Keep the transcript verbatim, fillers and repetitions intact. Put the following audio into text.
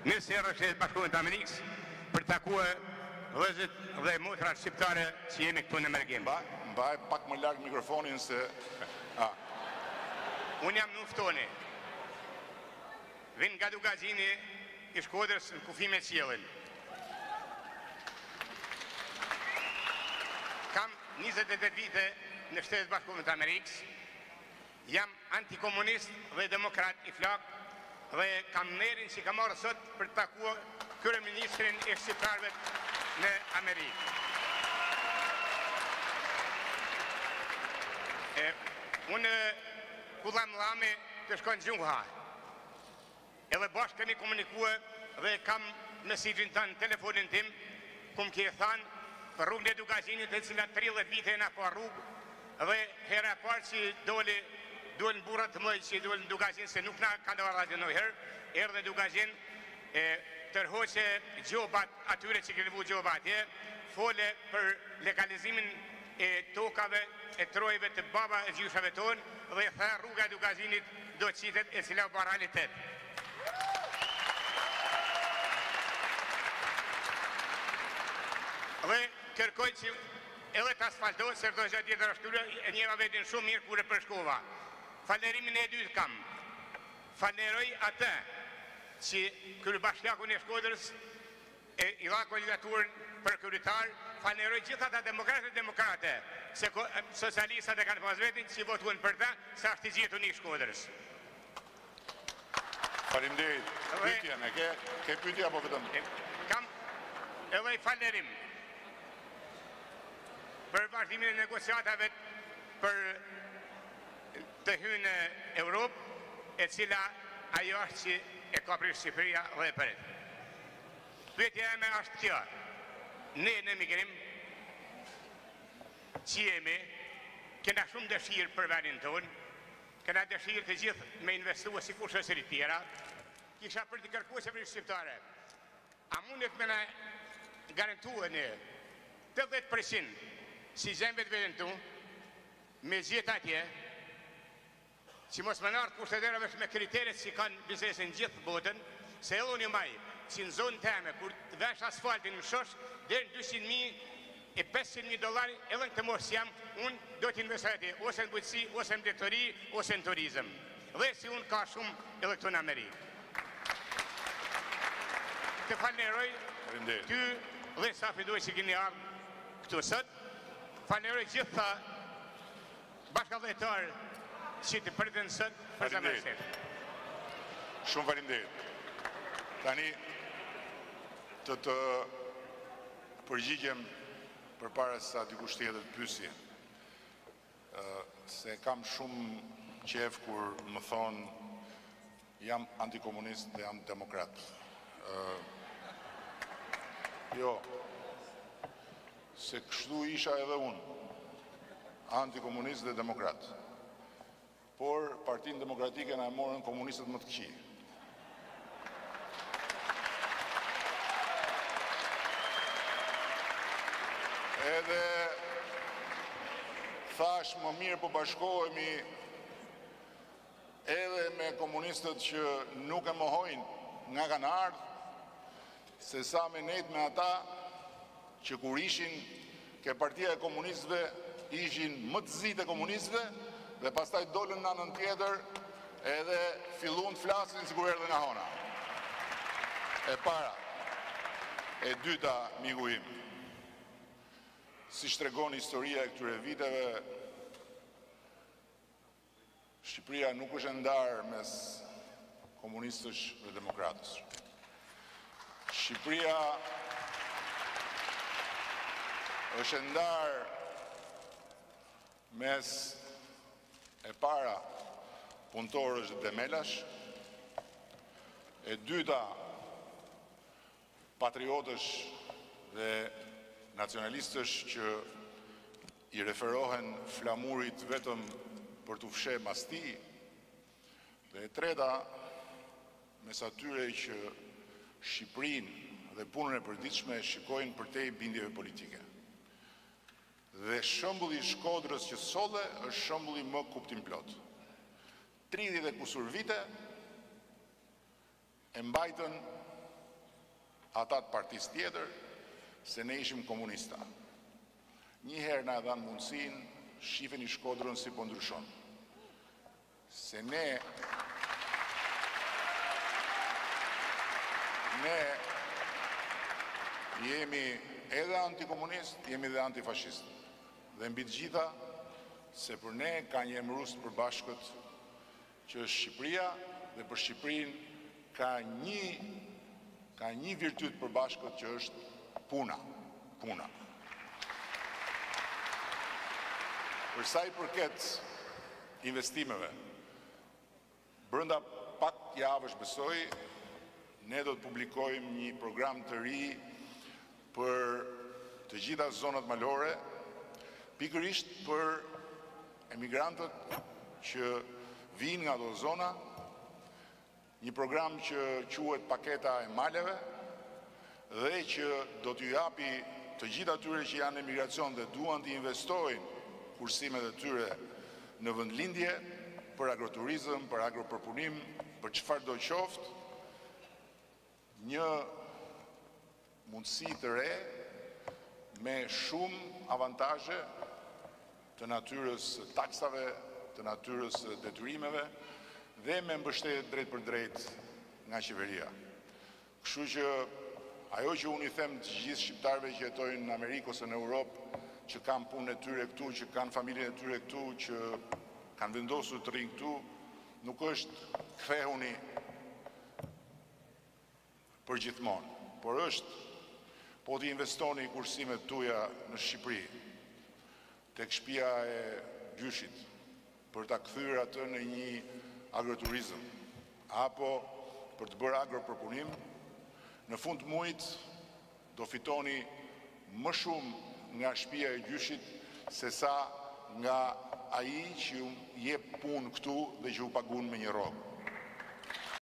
në serë Shtetit Bashkuar të Amerikës për takuar vëllezërit dhe motrat shqiptare që jemi këtu në Mergim. Mbaj pak më larg mikrofonin se a. Unë jam në Uftoni. Vin nga Dugazini i Shkodrës në kufi me qiellin. Kam njëzet e tetë vite në Shtetet Bashkuar të Amerikës. Jam antikomunist dhe demokrat i flak dhe kam nerin që kam marrë sot për të takuar kryeministrin e shqiptarëve në Amerikë. E, unë kullam lame të shkojnë gjungha. Edhe bashkë kemi komunikue dhe kam mesizhin të në telefonin tim, kum kje thanë për rrugën e Dugazinit e cilat tridhjetë vite e na pa rrugë, dhe hera parë që doli duhen burrat të mëdhenj që duhen në Dugazin se nuk na ka ndërmarrë në herë, erdhe Dugazin e tërhoqe gjobat atyre që kanë vu gjobat atje, fole për legalizimin e tokave e trojve të baba e gjyshave tonë dhe tha rruga e Dugazinit do qitet e cila ba realitet. Dhe kërkoj që edhe të asfaltohet, se rdo gjatë tjetër ashtu e njema vetin shumë mirë kur e përshkova. Falerimin e dytë kam. Faleroj atë që kryebashkiaku i Shkodrës e i dha kandidaturën për kryetar, faleroj gjithë ata demokratë e demokrate, se socialistat e kanë pas vetin që votuan për ta, sa është i gjetun i Shkodrës. Faleminderit. Pyetjen e ke, ke pyetje apo vetëm? Kam edhe i falerim për vazhdimin e negociatave për të hynë në Europë, e cila ajo është që e ka për Shqipëria dhe për e. Pyetja e me është kjo, ne në migrim, që jemi, kena shumë dëshirë për vendin tonë, kena dëshirë të gjithë me investua si kur shësërit tjera, kisha për të kërkuese për Shqiptare. A mundet me në garantua në tetëdhjetë përqind si zemve të vetën tu, me gjithë atje, që mos më nartë kushteterave me kriteret që kanë bizesin gjithë botën, se edhe unë maj, që në zonë teme, kur të vesh asfaltin në shosh, dhe në dyqind mijë e pesëqind mijë dolari, edhe në të mos jam, unë do t'investoj atje, ose në bujtësi, ose në dektori, ose në turizm. Dhe si unë ka shumë edhe këtu në Amerikë. Të faleroj, ty dhe sa fidoj që kini ardhë këtu sot, faleroj gjithë ta bashkëdhëtar që të përdën sët për të mërësit. Shumë faleminderit. Tani të të përgjigjem për para sa dikush tjetër të pyesje. Se kam shumë qef kur më thonë jam antikomunist dhe jam demokrat. Jo, se kështu isha edhe unë, antikomunist dhe demokrat. Por Partinë Demokratike na e morën komunistët më të këqij. Edhe thash më mirë po bashkohemi edhe me komunistët që nuk e mohojnë nga kanë ardhur, se sa me nejt me ata që kur ishin ke Partia e Komunistëve ishin më të zi të komunistëve, dhe pastaj dolën në anën tjetër edhe fillun të flasin sikur erdhën nga hona. E para, e dyta, miku im, si shtregon historia e këtyre viteve, Shqipëria nuk është ndarë mes komunistësh dhe demokratës. Shqipëria është ndarë mes e para punëtorësh dhe demelash, e dyta patriotësh dhe nacionalistësh që i referohen flamurit vetëm për të fshe masti, dhe e treta mes atyre që Shqipërinë dhe punën e përditshme shikojnë përtej bindjeve politike. Dhe shëmbulli Shkodrës që solle është shëmbulli më kuptim plot. tridhjetë e kusur vite e mbajtën ata të partisë tjetër se ne ishim komunista. Njëherë na dhanë mundësin, shifeni Shkodrën si po ndryshon. Se ne ne jemi edhe antikomunist, jemi edhe antifashist. Dhe mbi të gjitha, se për ne ka një emërus të përbashkët që është Shqipëria, dhe për Shqipërinë ka një ka një virtyt përbashkët që është puna, puna. Për sa i përket investimeve, brenda pak javësh besoj, ne do të publikojmë një program të ri për të gjitha zonat malore, pikërisht për emigrantët që vinë nga ato zona, një program që quhet paketa e maleve dhe që do t'ju japi të gjitha atyre që janë emigracion dhe duan të investojnë kursimet e tyre në vendlindje për agroturizëm, për agropërpunim, për çfarë do qoftë, një mundësi të re me shumë avantazhe të natyrës taksave, të natyrës detyrimeve dhe me mbështetje drejt për drejt nga qeveria. Kështu që ajo që unë i them të gjithë shqiptarëve që jetojnë në Amerikë ose në Europë, që kanë punën e tyre këtu, që kanë familjen e tyre këtu, që kanë vendosur të rinë këtu, nuk është kthehuni për gjithmonë, por është po të investoni kursimet tuaja në Shqipëri, tek shtëpia e gjyshit, për ta kthyer atë në një agroturizëm, apo për të bërë agropërpunim, në fund të muajit do fitoni më shumë nga shtëpia e gjyshit se sa nga ai që ju jep punë këtu dhe që ju paguon me një rrogë.